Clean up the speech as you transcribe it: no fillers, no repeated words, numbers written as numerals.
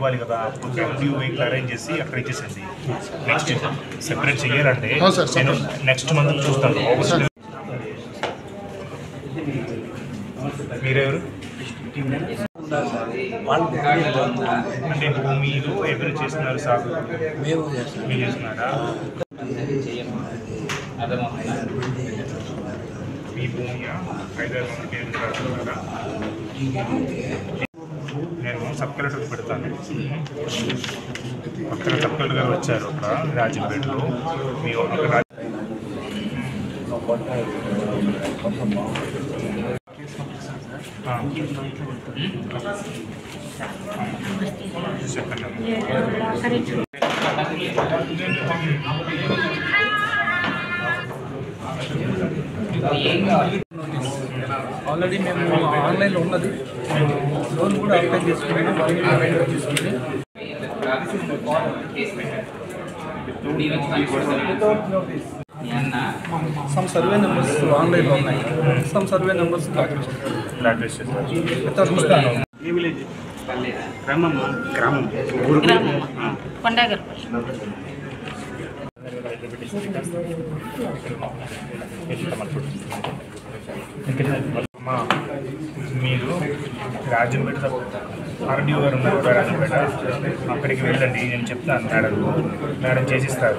ఇవ్వాలి కదా, due vehicle arrange చేసి అక్కడ ఇచ్చేసింది. నెక్స్ట్ సెపరేట్ చేయాలంటే నేను నెక్స్ట్ మంత్ చూస్తాను. ఆగస్ట్ మీరెవరు అంటే భూమిలో ఎవరు చేస్తున్నారు సాగు? మీరు చేస్తున్నారా? మీ భూమి 5,000 కేజీలు కడుతున్నారా? నేను సబ్ కలెక్టర్ పెడతాను. అక్కడ సబ్ కలెక్టర్ గారు వచ్చారు అక్కడ రాజంపేటలో. మీ అక్కడ ఆల్రెడీ మేము ఆన్లైన్లో ఉన్నది, లోన్ కూడా అప్లై చేసుకున్నాము. తీసుకుని సమ్ సర్వే నెంబర్స్ ఆన్లైన్లో ఉన్నాయి, సమ్ సర్వే నెంబర్స్ ఏ విలేజ్? గ్రామం కొండగర్పల్లి. మీరు రాజంపేట ఆర్డీఓ గారు ఉన్నారు కదా రాజంపేట, అక్కడికి వెళ్ళండి. నేను చెప్తాను మేడం చేసిస్తారు.